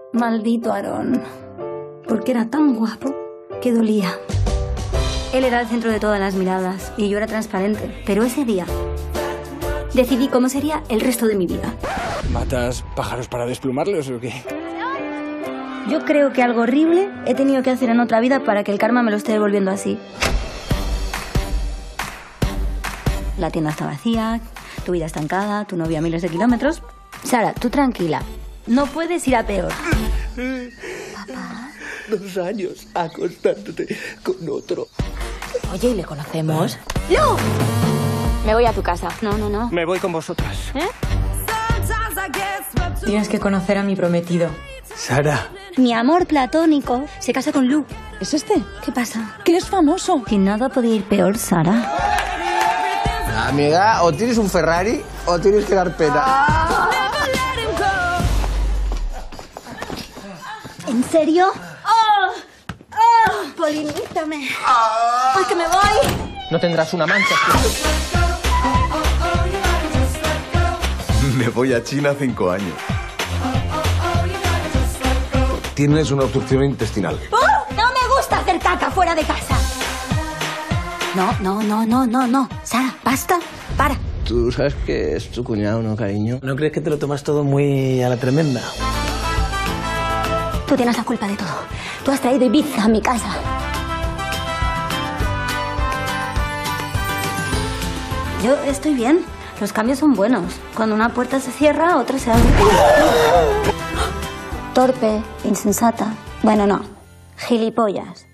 Maldito Aarón. Porque era tan guapo que dolía. Él era el centro de todas las miradas y yo era transparente. Pero ese día decidí cómo sería el resto de mi vida. ¿Matas pájaros para desplumarlos o qué? Yo creo que algo horrible he tenido que hacer en otra vida para que el karma me lo esté devolviendo así. La tienda está vacía, tu vida estancada, tu novia a miles de kilómetros. Sara, tú tranquila. No puedes ir a peor. Papá. 2 años acostándote con otro. Oye, ¿y le conocemos? ¡No! Me voy a tu casa. No. Me voy con vosotras. Tienes que conocer a mi prometido. Sara. Mi amor platónico se casa con Lu. ¿Es este? ¿Qué pasa? Que es famoso. Que nada podía ir peor, Sara. A mi edad, o tienes un Ferrari o tienes que dar pena. ¿En serio? Polinítame. ¡Ay, que me voy! No tendrás una mancha. Me voy a China 5 años. Tienes una obstrucción intestinal. No me gusta hacer caca fuera de casa. No. Sara, basta. Para. Tú sabes que es tu cuñado, ¿no, cariño? ¿No crees que te lo tomas todo muy a la tremenda? Tú tienes la culpa de todo. Tú has traído Ibiza a mi casa. Yo estoy bien. Los cambios son buenos. Cuando una puerta se cierra, otra se abre. Torpe, insensata. Bueno, no. Gilipollas.